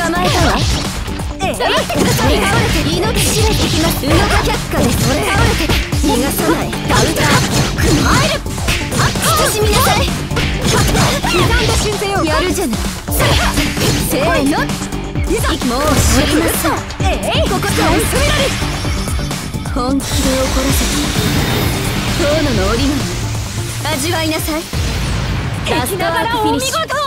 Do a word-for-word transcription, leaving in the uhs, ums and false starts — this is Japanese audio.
捕まえたわ。ええ、待ってください。倒れて命知れてきます。うのか却下です。それ倒れて逃がさない。ダウター入る。慎みなさい。刻んだ神経をやるじゃない。せーの、もう知りません。ええ、ここから追い詰められる。本気で怒らせて遠野の折り紙味わいなさい。敵ながらお見事。